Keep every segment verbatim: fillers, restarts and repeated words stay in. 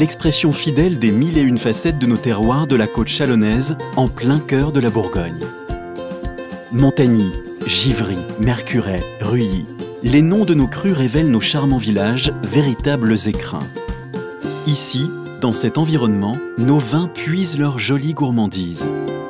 expression fidèle des mille et une facettes de nos terroirs de la côte chalonnaise, en plein cœur de la Bourgogne. Montagny, Givry, Mercurey, Ruilly, les noms de nos crus révèlent nos charmants villages, véritables écrins. Ici, dans cet environnement, nos vins puisent leur jolie gourmandise.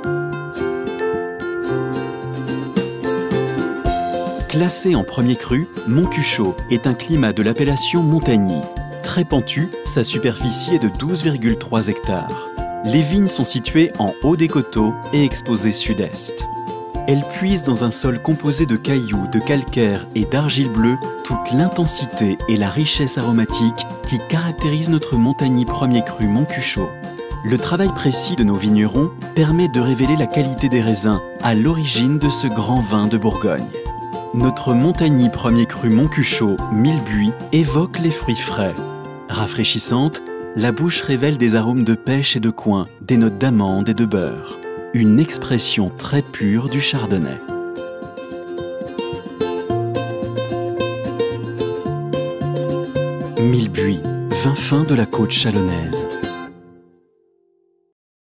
Classé en premier cru, Montcuchot est un climat de l'appellation Montagny. Très pentu, sa superficie est de douze virgule trois hectares. Les vignes sont situées en haut des coteaux et exposées sud-est. Elles puisent dans un sol composé de cailloux, de calcaire et d'argile bleue toute l'intensité et la richesse aromatique qui caractérisent notre Montagny premier cru Montcuchot. Le travail précis de nos vignerons permet de révéler la qualité des raisins à l'origine de ce grand vin de Bourgogne. Notre Montagny premier cru Montcuchot, mille buis, évoque les fruits frais. Rafraîchissante, la bouche révèle des arômes de pêche et de coing, des notes d'amande et de beurre. Une expression très pure du chardonnay. Mille buis, vin fin de la côte chalonnaise.